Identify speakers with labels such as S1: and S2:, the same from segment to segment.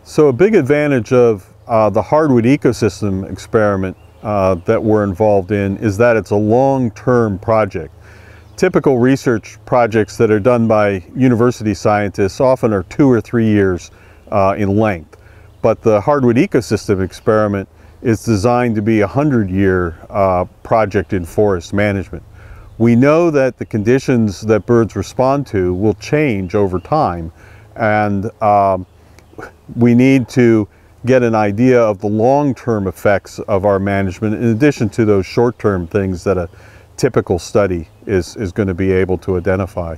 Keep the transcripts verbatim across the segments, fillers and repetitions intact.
S1: So a big advantage of uh, the Hardwood Ecosystem Experiment uh, that we're involved in is that it's a long-term project. Typical research projects that are done by university scientists often are two or three years uh, in length. But the Hardwood Ecosystem Experiment is designed to be a hundred-year uh, project in forest management. We know that the conditions that birds respond to will change over time, and um, we need to get an idea of the long-term effects of our management in addition to those short-term things that a typical study is, is going to be able to identify.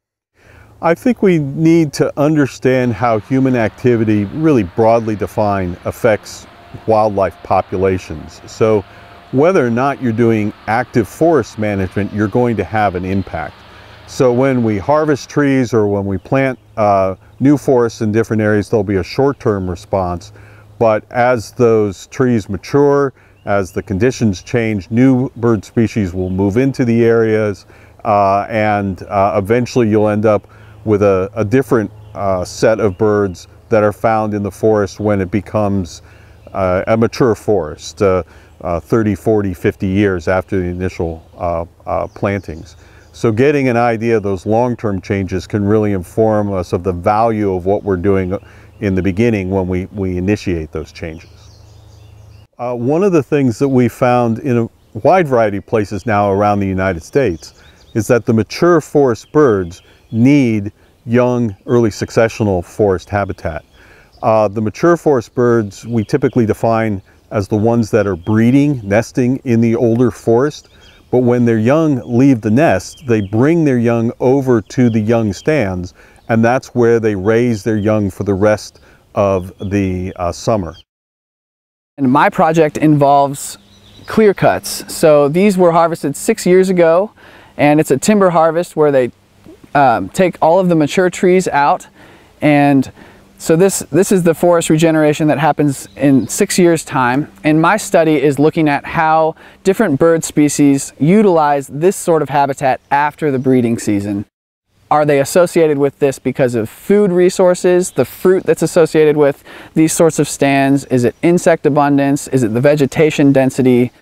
S1: I think we need to understand how human activity, really broadly defined, affects wildlife populations. So whether or not you're doing active forest management, you're going to have an impact. So when we harvest trees or when we plant uh, new forests in different areas, there'll be a short-term response. But as those trees mature, as the conditions change, new bird species will move into the areas, uh, and uh, eventually you'll end up with a, a different uh, set of birds that are found in the forest when it becomes uh, a mature forest, uh, uh, thirty, forty, fifty years after the initial uh, uh, plantings. So getting an idea of those long-term changes can really inform us of the value of what we're doing in the beginning when we, we initiate those changes. Uh, one of the things that we found in a wide variety of places now around the United States is that the mature forest birds need young, early successional forest habitat. Uh, the mature forest birds we typically define as the ones that are breeding, nesting in the older forest, but when their young leave the nest, they bring their young over to the young stands, and that's where they raise their young for the rest of the uh, summer.
S2: And my project involves clear cuts. So these were harvested six years ago, and it's a timber harvest where they um, take all of the mature trees out. And so this, this is the forest regeneration that happens in six years' time. And my study is looking at how different bird species utilize this sort of habitat after the breeding season. Are they associated with this because of food resources, the fruit that's associated with these sorts of stands? Is it insect abundance? Is it the vegetation density?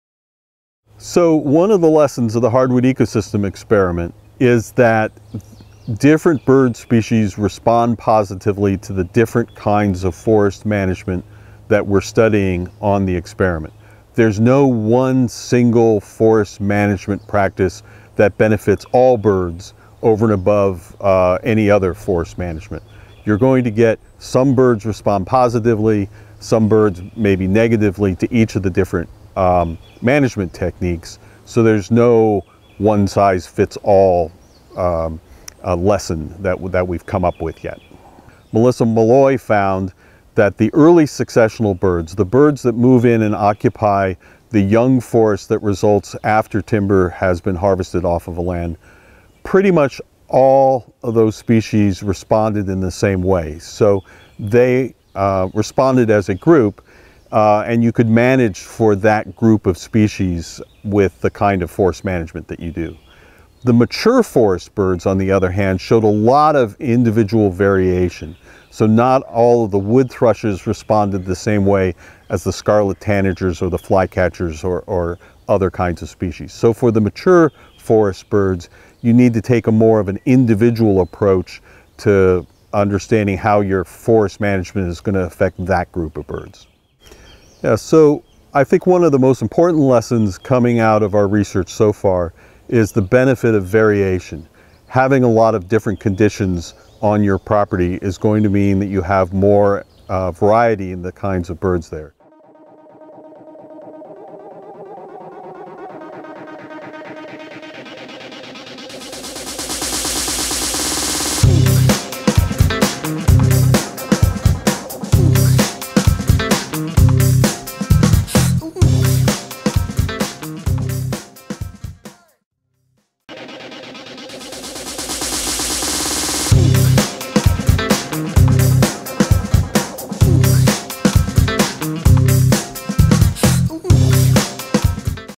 S1: So one of the lessons of the Hardwood Ecosystem Experiment is that different bird species respond positively to the different kinds of forest management that we're studying on the experiment. There's no one single forest management practice that benefits all birds over and above uh, any other forest management. You're going to get some birds respond positively, some birds maybe negatively to each of the different um, management techniques. So there's no one size fits all um, uh, lesson that, that we've come up with yet. Melissa Malloy found that the early successional birds, the birds that move in and occupy the young forest that results after timber has been harvested off of a land, pretty much all of those species responded in the same way. So they uh, responded as a group, uh, and you could manage for that group of species with the kind of forest management that you do. The mature forest birds, on the other hand, showed a lot of individual variation. So not all of the wood thrushes responded the same way as the scarlet tanagers or the flycatchers or, or other kinds of species. So for the mature forest birds, you need to take a more of an individual approach to understanding how your forest management is going to affect that group of birds. Yeah, so I think one of the most important lessons coming out of our research so far is the benefit of variation. Having a lot of different conditions on your property is going to mean that you have more uh, variety in the kinds of birds there.